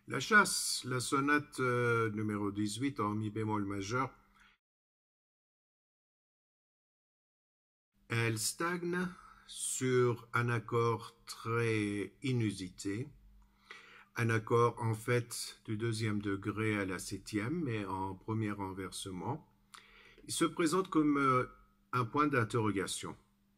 La chasse, la sonate numéro 18 en mi bémol majeur, elle stagne sur un accord très inusité, un accord en fait du deuxième degré à la septième, mais en premier renversement. Il se présente comme un point d'interrogation.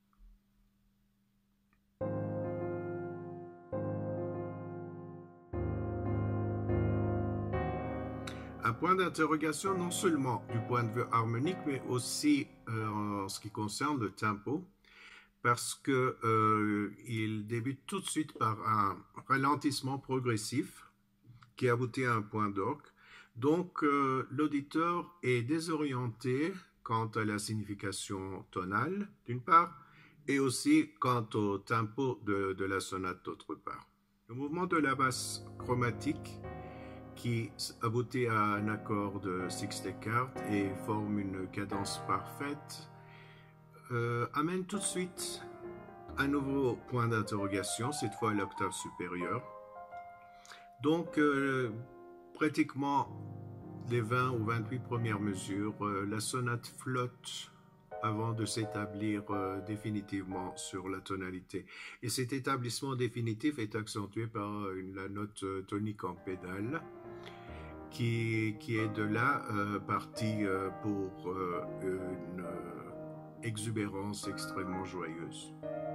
Un point d'interrogation non seulement du point de vue harmonique, mais aussi en ce qui concerne le tempo, parce qu'il débute tout de suite par un ralentissement progressif qui aboutit à un point d'orgue. Donc l'auditeur est désorienté quant à la signification tonale, d'une part, et aussi quant au tempo de la sonate, d'autre part. Le mouvement de la basse chromatique qui aboutit à un accord de sixte-quarte et forme une cadence parfaite, amène tout de suite un nouveau point d'interrogation, cette fois à l'octave supérieure. Donc, pratiquement les 20 ou 28 premières mesures, la sonate flotte avant de s'établir définitivement sur la tonalité. Et cet établissement définitif est accentué par la note tonique en pédale, qui est de là partie pour une exubérance extrêmement joyeuse.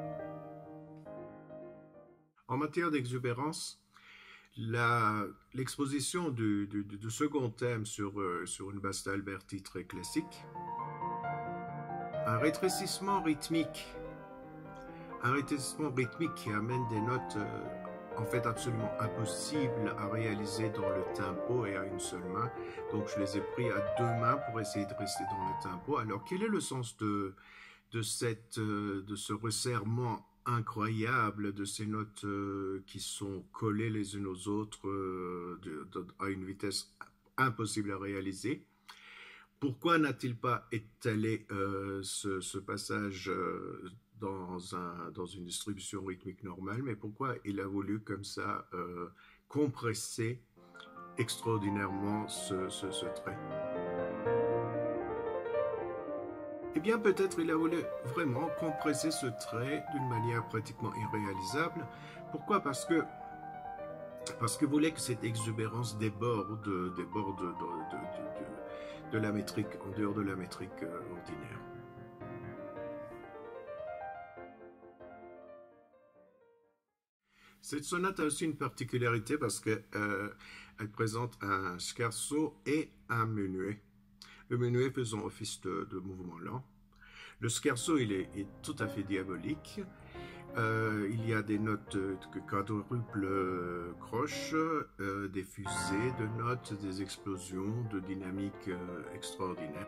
En matière d'exubérance, l'exposition du second thème sur une basse d'Alberti très classique, un rétrécissement rythmique qui amène des notes en fait absolument impossibles à réaliser dans le tempo et à une seule main. Donc je les ai pris à deux mains pour essayer de rester dans le tempo. Alors quel est le sens de ce resserrement incroyable de ces notes qui sont collées les unes aux autres à une vitesse impossible à réaliser? Pourquoi n'a-t-il pas étalé ce passage dans une distribution rythmique normale, mais pourquoi il a voulu comme ça compresser extraordinairement ce trait? Eh bien, peut-être il a voulu vraiment compresser ce trait d'une manière pratiquement irréalisable. Pourquoi? Parce qu'il voulait que cette exubérance déborde de la métrique, en dehors de la métrique ordinaire. Cette sonate a aussi une particularité parce qu'elle présente un scherzo et un menuet. Le menuet faisant office de mouvement lent. Le scherzo, il est tout à fait diabolique. Il y a des notes quadruples croches, des fusées de notes, des explosions de dynamique extraordinaires.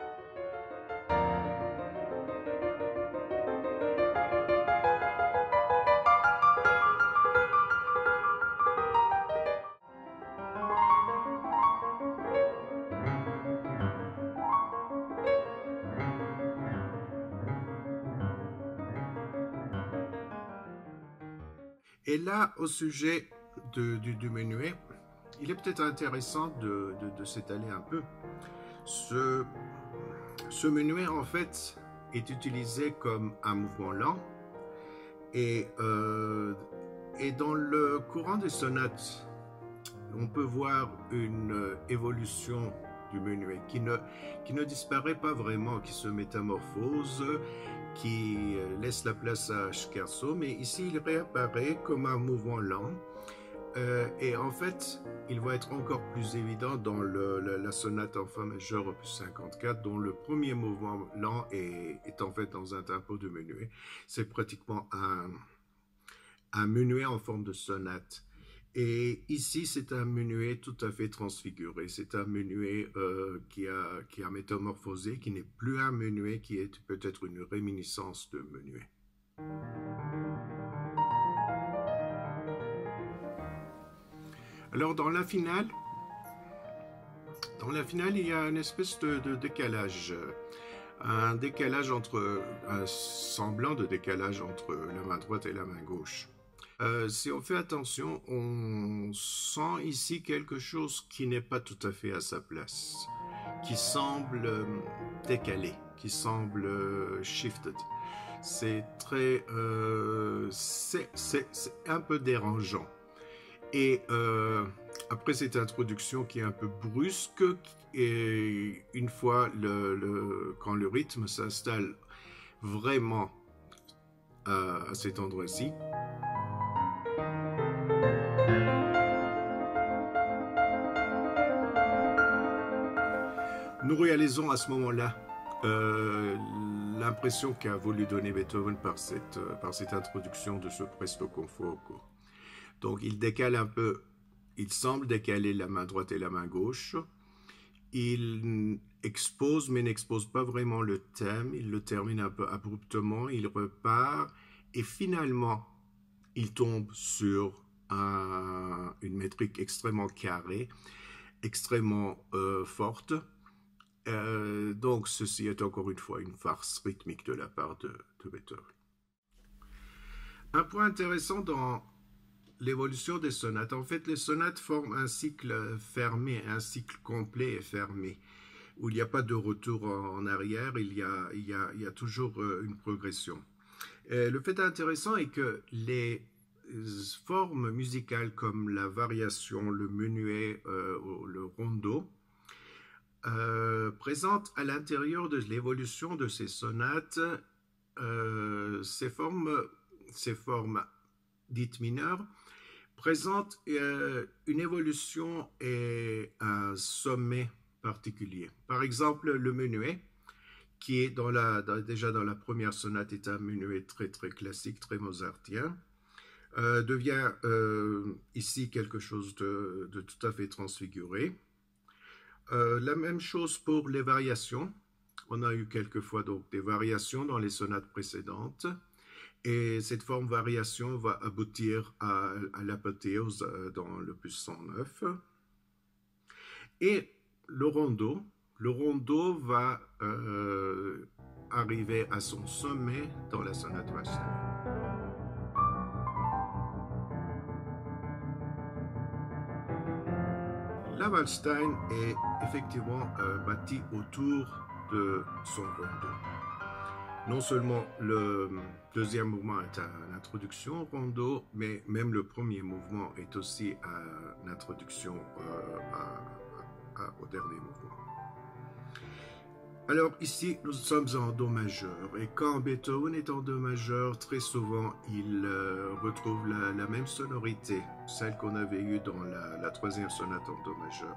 Et là, au sujet du menuet, il est peut-être intéressant de s'étaler un peu. Ce menuet, en fait, est utilisé comme un mouvement lent et dans le courant des sonates, on peut voir une évolution du menuet qui ne disparaît pas vraiment, qui se métamorphose, qui laisse la place à scherzo, mais ici il réapparaît comme un mouvement lent. Et en fait, il va être encore plus évident dans la sonate en fa majeur opus 54, dont le premier mouvement lent est en fait dans un tempo de menuet. C'est pratiquement un menuet en forme de sonate. Et ici, c'est un menuet tout à fait transfiguré. C'est un menuet qui a métamorphosé, qui n'est plus un menuet, qui est peut-être une réminiscence de menuet. Alors, dans la finale, il y a une espèce de décalage. Un semblant de décalage entre la main droite et la main gauche. Si on fait attention, on sent ici quelque chose qui n'est pas tout à fait à sa place, qui semble décalé, qui semble shifted. C'est très, c'est un peu dérangeant. Et après cette introduction qui est un peu brusque, et une fois quand le rythme s'installe vraiment à cet endroit-ci, nous réalisons à ce moment-là l'impression qu'a voulu donner Beethoven par cette introduction de ce presto con fuoco. Donc il décale un peu, il semble décaler la main droite et la main gauche. Il expose mais n'expose pas vraiment le thème, il le termine un peu abruptement, il repart et finalement il tombe sur une métrique extrêmement carrée, extrêmement forte. Donc ceci est encore une fois une farce rythmique de la part de Beethoven. Un point intéressant dans l'évolution des sonates, en fait les sonates forment un cycle fermé, un cycle complet et fermé, où il n'y a pas de retour en arrière, il y a toujours une progression. Le fait intéressant est que les formes musicales comme la variation, le menuet, le rondo, présentent à l'intérieur de l'évolution de ces sonates ces formes dites mineures présentent une évolution et un sommet particulier. Par exemple, le menuet, qui est déjà dans la première sonate, est un menuet très très classique, très mozartien, devient ici quelque chose de tout à fait transfiguré. La même chose pour les variations. On a eu quelquefois donc des variations dans les sonates précédentes. Et cette forme variation va aboutir à l'apothéose dans l'opus 109. Et le rondo va arriver à son sommet dans la sonate Waldstein. La Waldstein est effectivement bâtie autour de son rondo. Non seulement le deuxième mouvement est une introduction au rondo, mais même le premier mouvement est aussi une introduction au dernier mouvement. Alors ici, nous sommes en Do majeur, et quand Beethoven est en Do majeur, très souvent, il retrouve la même sonorité, celle qu'on avait eue dans la troisième sonate en Do majeur.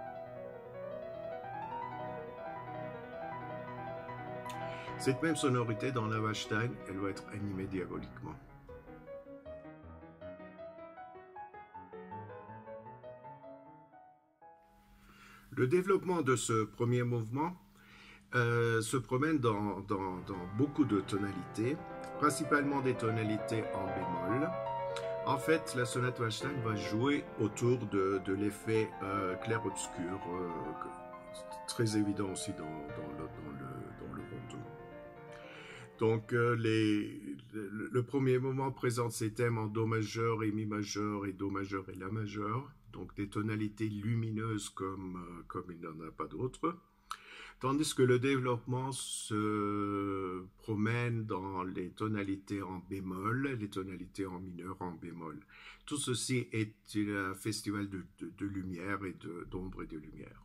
Cette même sonorité dans la Waldstein, elle va être animée diaboliquement. Le développement de ce premier mouvement se promène dans beaucoup de tonalités, principalement des tonalités en bémol. En fait, la sonate Waldstein va jouer autour de l'effet clair-obscur, très évident aussi dans le rondo. Donc, le premier mouvement présente ces thèmes en Do majeur et Mi majeur et Do majeur et La majeur, donc des tonalités lumineuses comme il n'en a pas d'autres. Tandis que le développement se promène dans les tonalités en bémol, les tonalités en mineur en bémol. Tout ceci est un festival de lumière et d'ombre et de lumière.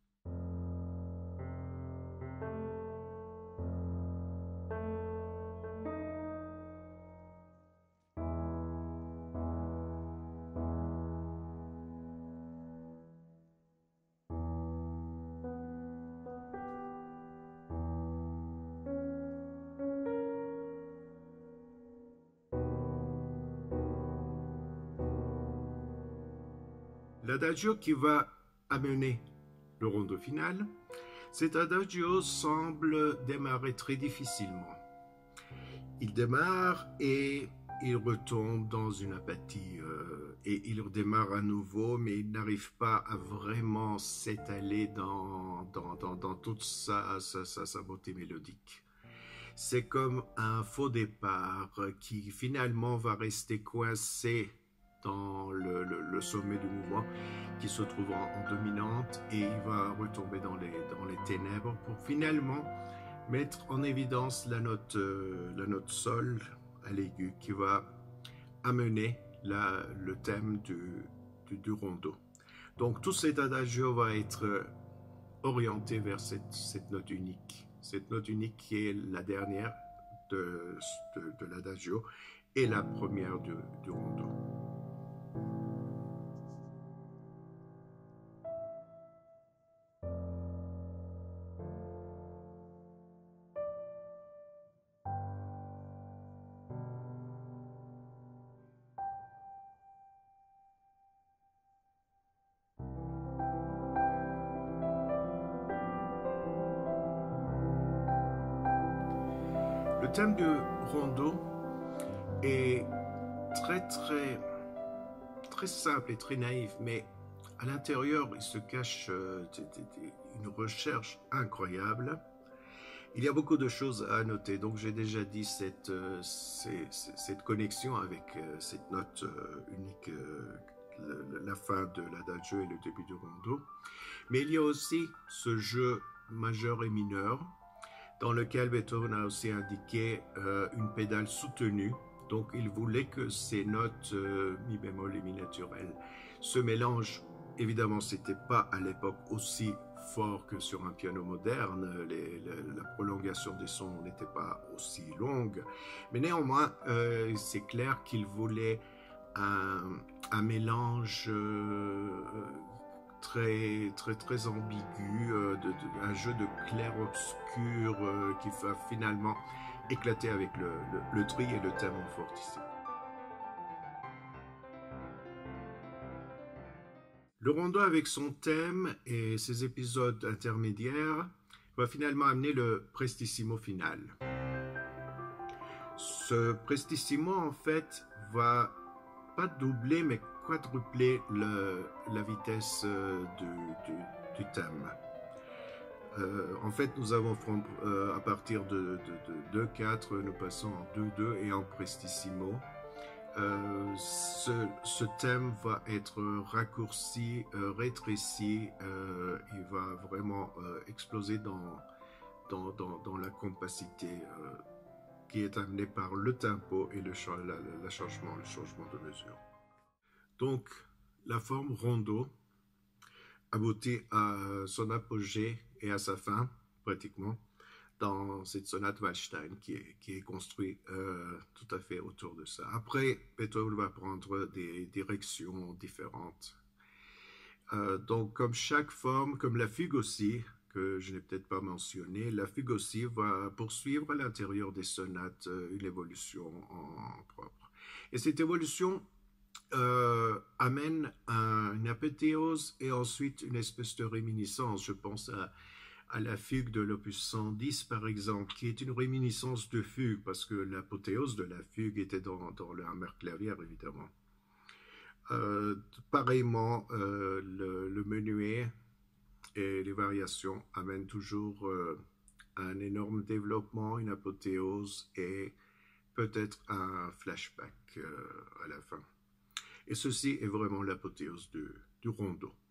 L'adagio qui va amener le rondo final, cet adagio semble démarrer très difficilement. Il démarre et il retombe dans une apathie et il redémarre à nouveau, mais il n'arrive pas à vraiment s'étaler dans toute sa beauté mélodique. C'est comme un faux départ qui finalement va rester coincé dans le sommet du mouvement qui se trouve en dominante et il va retomber dans les ténèbres pour finalement mettre en évidence la note sol à l'aigu qui va amener le thème du rondo. Donc tout cet adagio va être orienté vers cette note unique qui est la dernière de l'adagio et la première du rondo. Le thème du rondo est très simple et très naïf, mais à l'intérieur, il se cache une recherche incroyable. Il y a beaucoup de choses à noter, donc j'ai déjà dit cette connexion avec cette note unique, la fin de l'adagio et le début du rondo. Mais il y a aussi ce jeu majeur et mineur, dans lequel Beethoven a aussi indiqué une pédale soutenue. Donc il voulait que ces notes mi bémol et mi naturel se mélangent. Évidemment, ce n'était pas à l'époque aussi fort que sur un piano moderne, la prolongation des sons n'était pas aussi longue, mais néanmoins, c'est clair qu'il voulait un mélange très ambigu, un jeu de clair-obscur qui va finalement éclater avec le tri et le thème fortissimo. Le rondo avec son thème et ses épisodes intermédiaires va finalement amener le prestissimo final. Ce prestissimo en fait va pas doubler mais quadrupler la vitesse du thème. En fait, nous avons à partir de 2-4, nous passons en 2-2 et en prestissimo. Ce thème va être raccourci, rétréci, il va vraiment exploser dans la compacité qui est amenée par le tempo et le changement de mesure. Donc, la forme rondo aboutit à son apogée et à sa fin, pratiquement, dans cette sonate Waldstein qui est construite tout à fait autour de ça. Après, Beethoven va prendre des directions différentes. Donc, comme chaque forme, comme la fugue aussi, que je n'ai peut-être pas mentionné, la fugue aussi va poursuivre à l'intérieur des sonates une évolution en propre. Et cette évolution amène une apothéose et ensuite une espèce de réminiscence. Je pense à la fugue de l'opus 110 par exemple, qui est une réminiscence de fugue parce que l'apothéose de la fugue était dans le Hammerklavier évidemment. Pareillement, le menuet et les variations amènent toujours un énorme développement, une apothéose et peut-être un flashback à la fin. Et ceci est vraiment l'apothéose du rondo.